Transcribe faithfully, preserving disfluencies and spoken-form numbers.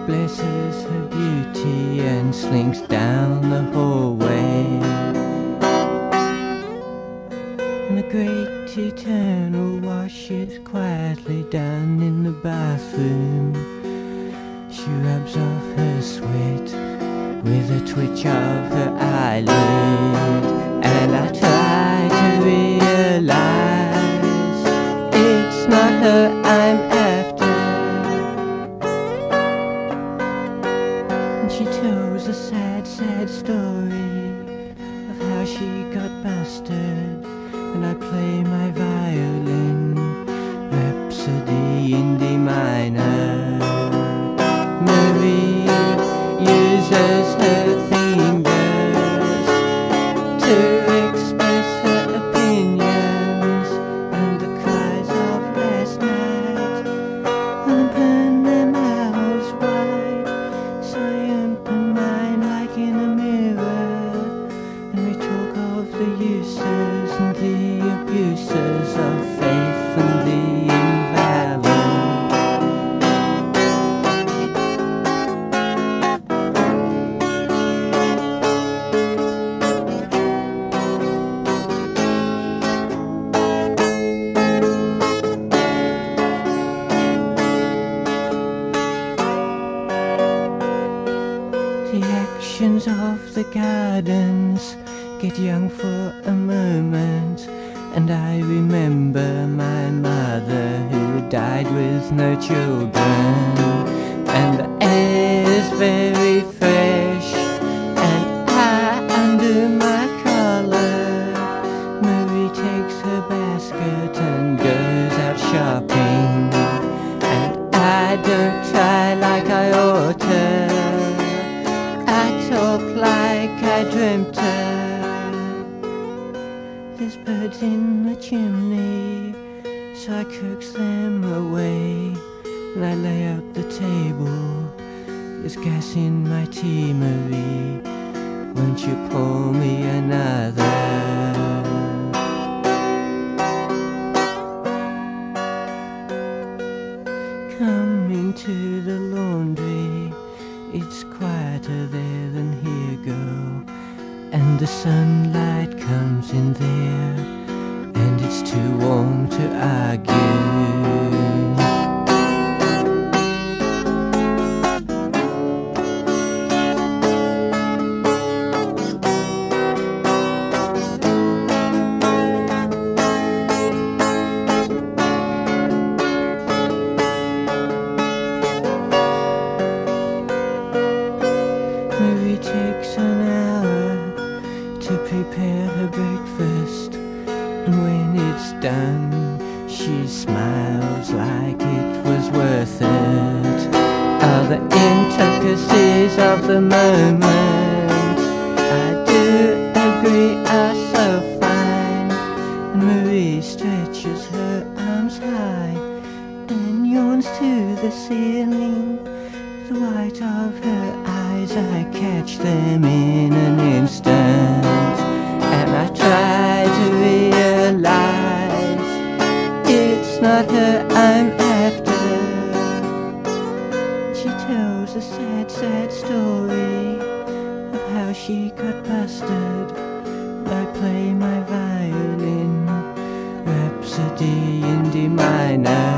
blesses her beauty and slinks down the hallway. And the great eternal wash is quietly done in the bathroom. She rubs off her sweat with a twitch of her eyelid, and I try to realize it's not her I'm after. And she tells a sad, sad story of how she got busted, and I play my violin, Rhapsody in D minor. Marie uses her fingers to express her opinions, and the cries of last night open their mouths wide. So I open mine like in a mirror, and we talk of the uses and the abuses of faith and the invalid. The actions of the gardens get young for a moment, and I remember my mother who died with no children. And the air is very fresh, and I undo my collar. Marie takes her basket and goes out shopping, and I don't try like I ought to. I talk like I dreamt her. There's birds in the chimney, so I coax them away, and I lay out the table. There's gas in my tea, Marie, won't you pour me another? Come into the laundry, it's quieter there than here, girl, and the sunlight comes in there, and it's too warm to argue. Marie takes an hour to prepare her breakfast, and when it's done, she smiles like it was worth it. All the intricacies of the moment, I do agree, are so fine. And Marie stretches her arms high and yawns to the ceiling. The white of her eyes, I catch them in an instant, and I try to realize it's not her I'm after. She tells a sad, sad story of how she got busted. I play my violin, Rhapsody in D minor.